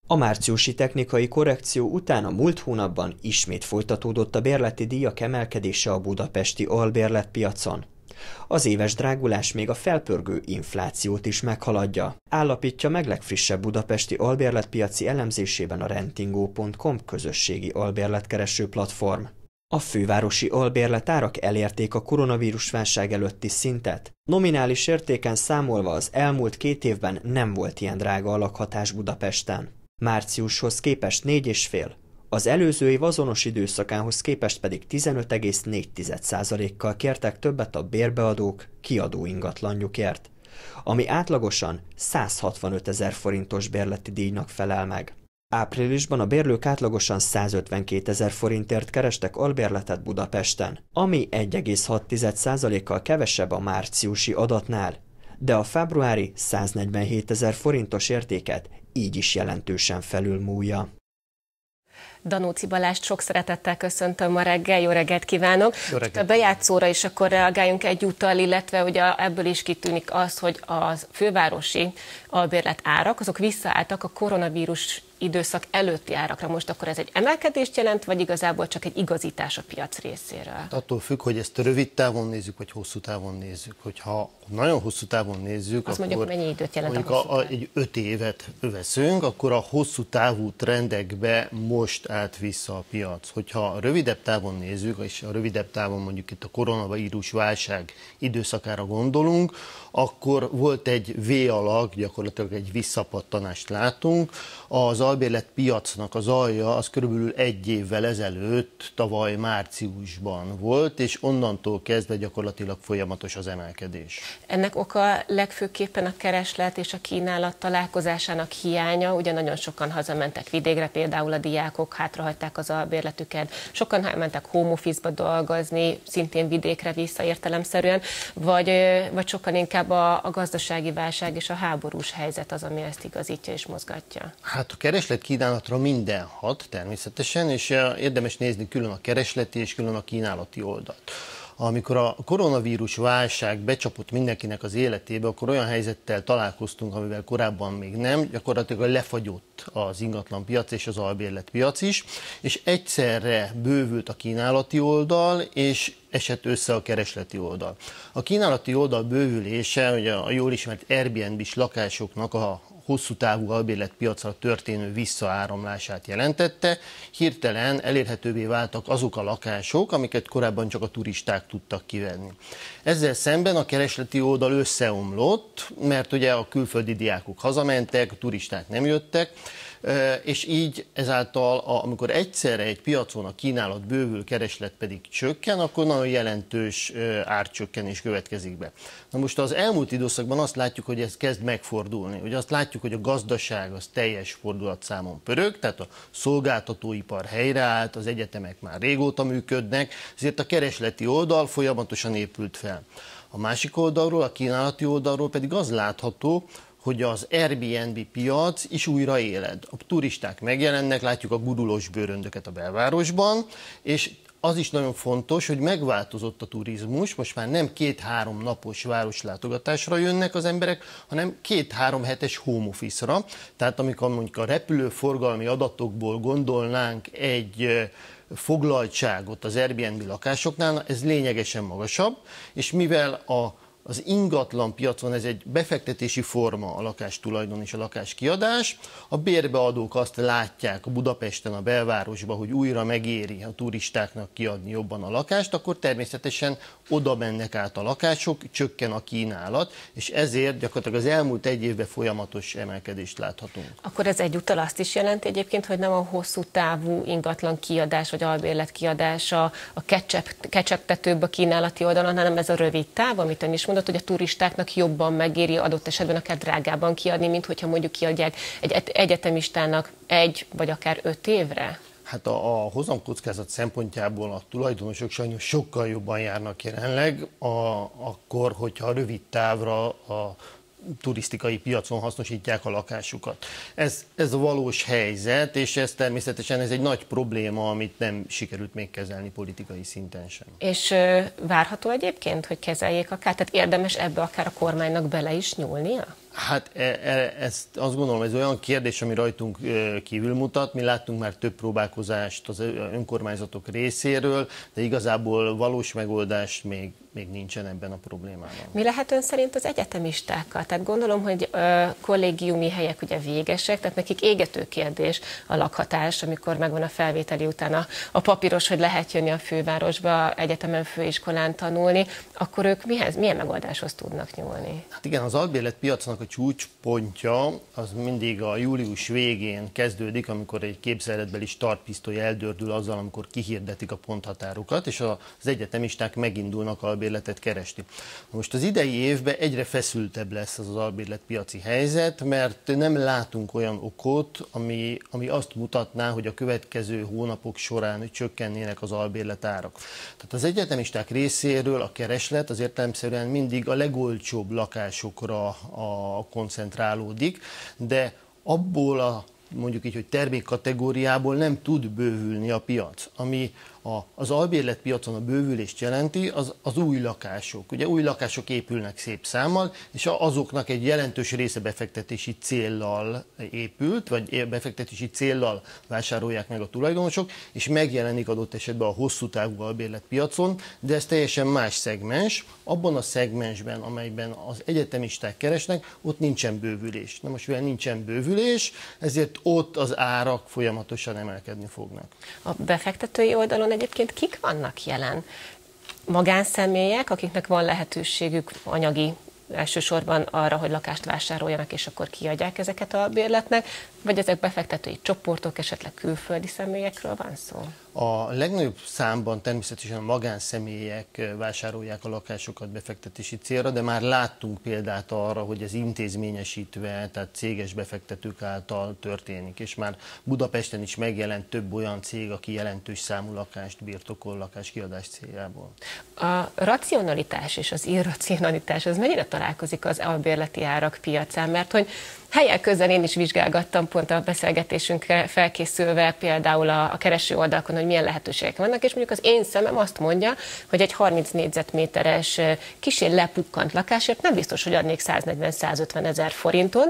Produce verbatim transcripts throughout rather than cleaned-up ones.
A márciusi technikai korrekció után a múlt hónapban ismét folytatódott a bérleti díjak emelkedése a budapesti albérletpiacon. Az éves drágulás még a felpörgő inflációt is meghaladja, állapítja meg legfrissebb budapesti albérletpiaci elemzésében a rentingó pont com közösségi albérletkereső platform. A fővárosi albérletárak elérték a koronavírus válság előtti szintet. Nominális értéken számolva az elmúlt két évben nem volt ilyen drága a lakhatás Budapesten. Márciushoz képest négy egész öt, az előző év azonos időszakához képest pedig tizenöt egész négy százalékkal kértek többet a bérbeadók kiadó ingatlanjukért, ami átlagosan száz hatvanötezer forintos bérleti díjnak felel meg. Áprilisban a bérlők átlagosan százötvenkétezer forintért kerestek albérletet Budapesten, ami egy egész hat százalékkal kevesebb a márciusi adatnál, de a februári száznegyvenhétezer forintos értéket így is jelentősen felülmúlja. Danóci Balást sok szeretettel köszöntöm ma reggel, jó reggelt kívánok! Jó reggelt. A bejátszóra is akkor reagáljunk egyúttal, illetve ugye ebből is kitűnik az, hogy a fővárosi albérlet árak, azok visszaálltak a koronavírus időszak előtti árakra. Most akkor ez egy emelkedést jelent, vagy igazából csak egy igazítás a piac részéről? Hát attól függ, hogy ezt rövid távon nézzük, vagy hosszú távon nézzük. Hogyha nagyon hosszú távon nézzük, azt akkor mondjuk mennyi időt jelent mondjuk a hosszú a, a, táv? egy öt évet veszünk, akkor a hosszú távú trendekbe most állt vissza a piac. Hogyha rövidebb távon nézzük, és a rövidebb távon mondjuk itt a koronavírus válság időszakára gondolunk, akkor volt egy V-alak, gyakorlatilag egy visszapattanást látunk. Az albérlet piacnak az alja az körülbelül egy évvel ezelőtt, tavaly márciusban volt, és onnantól kezdve gyakorlatilag folyamatos az emelkedés. Ennek oka legfőképpen a kereslet és a kínálat találkozásának hiánya, ugye nagyon sokan hazamentek vidékre, például a diákok hátrahagyták az albérletüket, sokan mentek home office-ba dolgozni, szintén vidékre vissza értelemszerűen, vagy, vagy sokkal inkább a, a gazdasági válság és a háborús helyzet az, ami ezt igazítja és mozgatja. Hát a kereslet kínálatra minden hat természetesen, és érdemes nézni külön a keresleti és külön a kínálati oldalt. Amikor a koronavírus válság becsapott mindenkinek az életébe, akkor olyan helyzettel találkoztunk, amivel korábban még nem, gyakorlatilag lefagyott az ingatlanpiac és az albérletpiac is, és egyszerre bővült a kínálati oldal, és esett össze a keresleti oldal. A kínálati oldal bővülése, ugye a jól ismert Airbnb-s lakásoknak a hosszú távú albérletpiacra történő visszaáramlását jelentette. Hirtelen elérhetővé váltak azok a lakások, amiket korábban csak a turisták tudtak kivenni. Ezzel szemben a keresleti oldal összeomlott, mert ugye a külföldi diákok hazamentek, a turisták nem jöttek, és így ezáltal, amikor egyszerre egy piacon a kínálat bővül, kereslet pedig csökken, akkor nagyon jelentős árcsökkenés következik be. Na most az elmúlt időszakban azt látjuk, hogy ez kezd megfordulni. Ugye azt látjuk, hogy a gazdaság az teljes fordulatszámon pörög, tehát a szolgáltatóipar helyreállt, az egyetemek már régóta működnek, ezért a keresleti oldal folyamatosan épült fel. A másik oldalról, a kínálati oldalról pedig az látható, hogy az Airbnb piac is újra éled. A turisták megjelennek, látjuk a gurulós bőröndöket a belvárosban, és az is nagyon fontos, hogy megváltozott a turizmus, most már nem két-három napos városlátogatásra jönnek az emberek, hanem két-három hetes home office-ra. Tehát amikor mondjuk a repülőforgalmi adatokból gondolnánk egy foglaltságot az Airbnb lakásoknál, ez lényegesen magasabb, és mivel a az ingatlan piacon ez egy befektetési forma, a lakástulajdon és a lakáskiadás. A bérbeadók azt látják a Budapesten, a belvárosban, hogy újra megéri a turistáknak kiadni jobban a lakást, akkor természetesen oda mennek át a lakások, csökken a kínálat, és ezért gyakorlatilag az elmúlt egy évben folyamatos emelkedést láthatunk. Akkor ez egyúttal azt is jelenti egyébként, hogy nem a hosszú távú ingatlan kiadás vagy albérlet kiadása a kecsegtetőbb a kínálati oldalon, hanem ez a rövid táv, amit ön is mondott, hogy a turistáknak jobban megéri adott esetben akár drágában kiadni, mint hogyha mondjuk kiadják egy egyetemistának egy vagy akár öt évre? Hát a, a hozamkockázat szempontjából a tulajdonosok sajnos sokkal jobban járnak jelenleg, a, akkor, hogyha rövid távra a turisztikai piacon hasznosítják a lakásukat. Ez, ez a valós helyzet, és ez természetesen ez egy nagy probléma, amit nem sikerült még kezelni politikai szinten sem. És várható egyébként, hogy kezeljék akár? Tehát érdemes ebbe akár a kormánynak bele is nyúlnia? Hát e, e, ezt azt gondolom, ez olyan kérdés, ami rajtunk kívül mutat. Mi láttunk már több próbálkozást az önkormányzatok részéről, de igazából valós megoldás még, még nincsen ebben a problémában. Mi lehet ön szerint az egyetemistákkal? Tehát gondolom, hogy ö, kollégiumi helyek ugye végesek, tehát nekik égető kérdés a lakhatás, amikor megvan a felvételi után a, a papíros, hogy lehet jönni a fővárosba, egyetemen, főiskolán tanulni, akkor ők mihez, milyen megoldáshoz tudnak nyúlni? Hát igen, az albérletpiacnak a csúcspontja az mindig a július végén kezdődik, amikor egy képzeletbeli startpisztoly eldördül azzal, amikor kihirdetik a ponthatárokat, és az egyetemisták megindulnak albérletet keresni. Most az idei évben egyre feszültebb lesz az az albérletpiaci helyzet, mert nem látunk olyan okot, ami, ami azt mutatná, hogy a következő hónapok során csökkennének az albérletárak. Tehát az egyetemisták részéről a kereslet az értelemszerűen mindig a legolcsóbb lakásokra a koncentrálódik, de abból a mondjuk így, hogy termékkategóriából nem tud bővülni a piac. Ami a, az albérletpiacon a bővülést jelenti, az, az új lakások. Ugye új lakások épülnek szép számmal, és azoknak egy jelentős része befektetési céllal épült, vagy befektetési céllal vásárolják meg a tulajdonosok, és megjelenik adott esetben a hosszú távú albérletpiacon, de ez teljesen más szegmens. Abban a szegmensben, amelyben az egyetemisták keresnek, ott nincsen bővülés. Na most mivel nincsen bővülés, ezért ott az árak folyamatosan emelkedni fognak. A befektetői oldalon egyébként kik vannak jelen? Magánszemélyek, akiknek van lehetőségük anyagi elsősorban arra, hogy lakást vásároljanak, és akkor kiadják ezeket a bérletnek, vagy ezek befektetői csoportok, esetleg külföldi személyekről van szó? A legnagyobb számban természetesen a magánszemélyek vásárolják a lakásokat befektetési célra, de már láttunk példát arra, hogy ez intézményesítve, tehát céges befektetők által történik, és már Budapesten is megjelent több olyan cég, aki jelentős számú lakást birtokol lakáskiadás céljából. A racionalitás és az irracionalitás, az mennyire találkozik az albérleti árak piacán, mert hogy helyek közel én is vizsgálgattam pont a beszélgetésünkre felkészülve például a, a kereső oldalakon, hogy milyen lehetőségek vannak, és mondjuk az én szemem azt mondja, hogy egy harminc négyzetméteres kissé lepukkant lakásért nem biztos, hogy adnék száznegyven-százötven ezer forinton,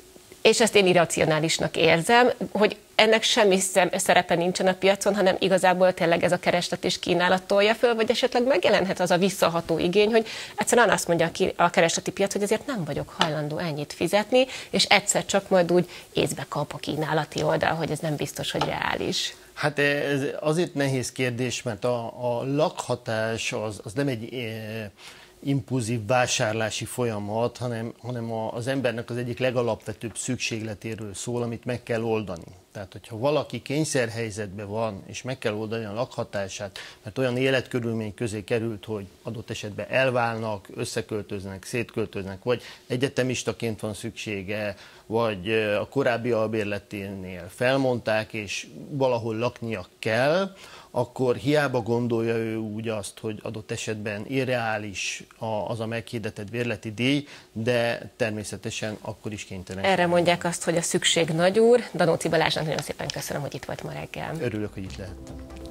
és ezt én irracionálisnak érzem, hogy ennek semmi szerepe nincsen a piacon, hanem igazából tényleg ez a kereslet és kínálat tolja föl, vagy esetleg megjelenhet az a visszaható igény, hogy egyszerűen azt mondja a keresleti piac, hogy azért nem vagyok hajlandó ennyit fizetni, és egyszer csak majd úgy észbe kap a kínálati oldal, hogy ez nem biztos, hogy reális. Hát ez azért nehéz kérdés, mert a, a lakhatás az, az nem egy e, impulzív vásárlási folyamat, hanem, hanem az embernek az egyik legalapvetőbb szükségletéről szól, amit meg kell oldani. Tehát, hogyha valaki kényszerhelyzetben van, és meg kell oldani a lakhatását, mert olyan életkörülmény közé került, hogy adott esetben elválnak, összeköltöznek, szétköltöznek, vagy egyetemistaként van szüksége, vagy a korábbi albérleténél felmondták, és valahol laknia kell, akkor hiába gondolja ő úgy azt, hogy adott esetben irreális az a meghirdetett bérleti díj, de természetesen akkor is kénytelen. Erre mondják azt, hogy a szükség nagy úr. Danóci Balázsnak nagyon szépen köszönöm, hogy itt volt ma reggel. Örülök, hogy itt lehettem.